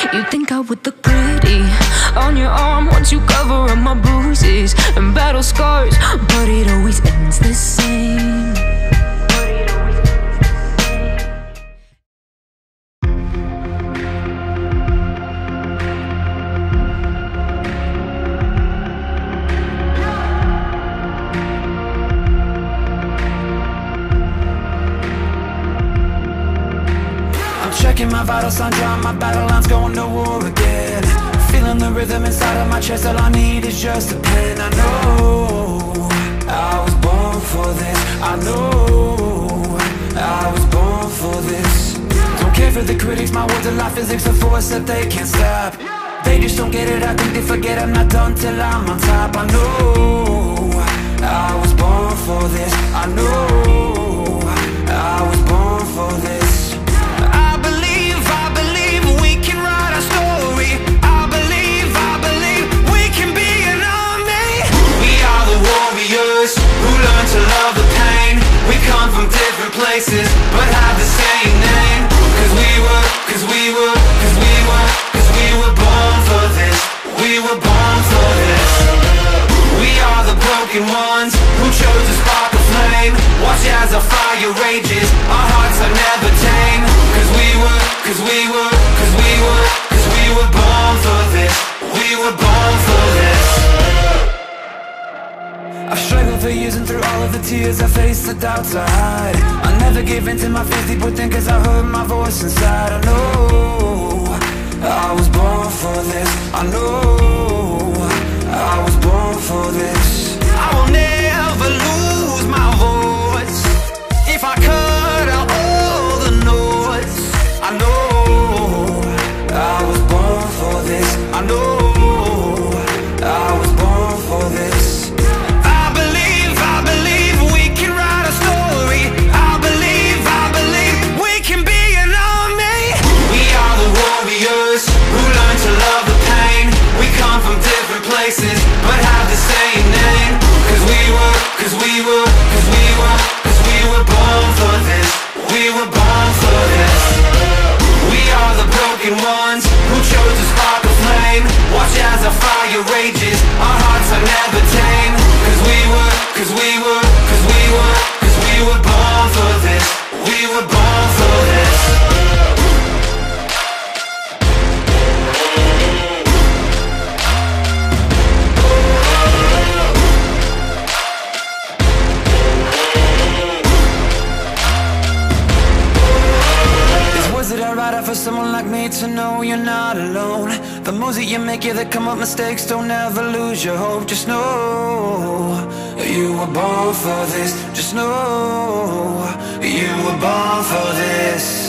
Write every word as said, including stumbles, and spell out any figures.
You think I would look pretty on your arm once you cover up my bruises and battle scars, but it always ends the same. Checking my vital signs, drawing my battle lines, going to war again. Feeling the rhythm inside of my chest, all I need is just a pen. I know I was born for this. I know I was born for this. Don't care for the critics, my words are like physics, a force that they can't stop. They just don't get it, I think they forget I'm not done till I'm on top. I know I was born for this. I know I was born for this. To love the pain, we come from different places, but have the same name. Cause we were, cause we were, cause we were, cause we were born for this. We were born for this. We are the broken ones who chose to spark a flame. Watch as our fire rages, our hearts are never tame. Cause we were, cause we were, cause we were, cause we were born for this. We were born for this. I've struggled for years and through all of the tears I faced, the doubts I hide. I never gave in to my fears deep within, cause I heard my voice inside. I know I was born for this. I know I was born for this. I will never lose my voice. If I cut out all the noise, I know I was born for this. I know I was born for this. But have the same name. Cause we were, cause we were, cause we were, cause we were born for this. We were born for this. We are the broken ones who chose to spark a flame. Watch as our fire rages, our hearts are never tame. Cause we were, cause we were, cause we were, cause we were born for this. We were born for this. For someone like me to know you're not alone. The moves that you make, yeah, that come up mistakes. Don't ever lose your hope. Just know you were born for this. Just know you were born for this.